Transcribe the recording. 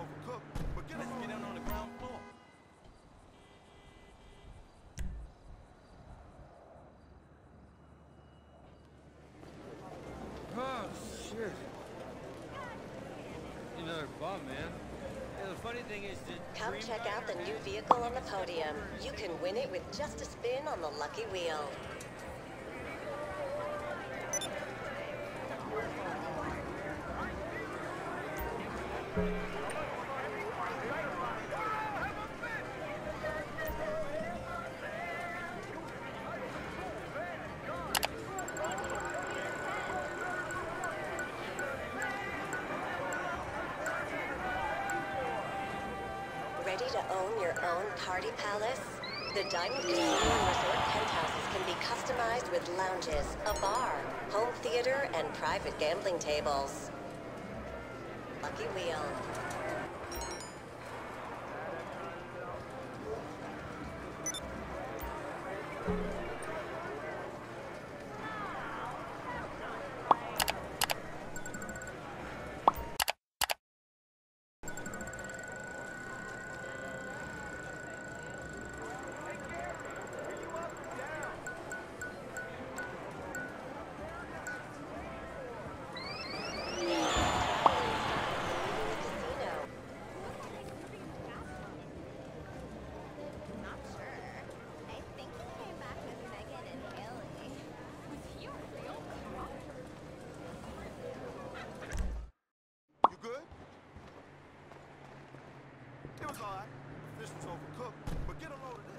overcooked, but get in on the ground floor. Oh, shit. Another bum, man. Yeah, the funny thing is that... Come check out the new vehicle on the podium. You can win it with just a spin on the lucky wheel. Ready to own your own party palace? The Diamond Casino and Resort penthouses can be customized with lounges, a bar, home theater, and private gambling tables. Lucky Wheel. It was alright. The fish was overcooked, but get a load of this.